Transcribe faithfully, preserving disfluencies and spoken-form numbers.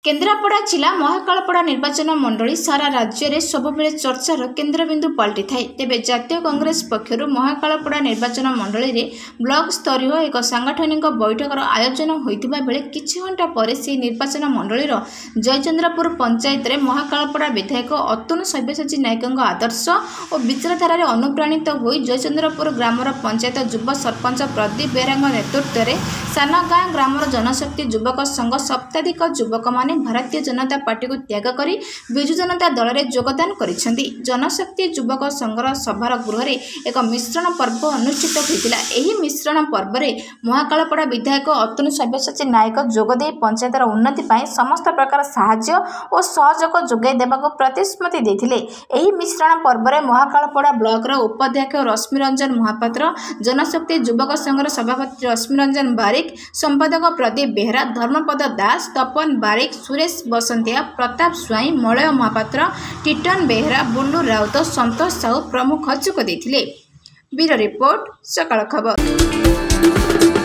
केन्द्रापड़ा जिला महाकालपड़ा निर्वाचन मंडली सारा राज्य में सबुबले चर्चार केन्द्रबिंदु पलटि थाए। तेबे जातीय कांग्रेस पक्षर महाकालपड़ा निर्वाचन मंडली रे ब्लॉक स्तरीय एक सांगठनिक बैठकर आयोजन होइतिबा बेले किछि घंटा पर से निर्वाचन मंडलीर जयचंद्रपुर पंचायत रे महाकालपड़ा विधायक अतुल सब्यसाची नायकों आदर्श और विचारधारा अनुप्राणित होई जयचंद्रपुर ग्रामर पंचायत युव सरपंच प्रदीप बेरांग नेतृत्व में सानगाँ ग्रामर जनशक्ति युवक संघ शताधिक युवक माने भारतीय जनता पार्टी को त्याग करी विजु जनता दल में योगदान करिसेंती। जनशक्ति युवक संघर सभार गृह एक मिश्रण पर्व अनुष्ठित होता। एही मिश्रण पर्व में महाकालपड़ा विधायक अतुल सब्यसाची नायक जोगदे पंचायतर उन्नति पाई समस्त प्रकार साहाय्य और सहयोग जोगाई देबाको प्रतिश्रुति देथिले। एही मिश्रण पर्व में महाकालपड़ा ब्लॉक उपाध्यक्ष रश्मिरंजन महापात्र, जनशक्ति युवक संघर सभापति रश्मिरंजन बारिक, संपादक प्रदीप बेहरा, धर्मपद दास, तपन बारिक, सुरेश बसंतिया, प्रताप स्वाई, मलय महापात्र, टिटन बेहरा, बुल्लू राउत, संतोष साहू प्रमुख जोग देथिले। ब्यूरो रिपोर्ट, सकाळ खबर।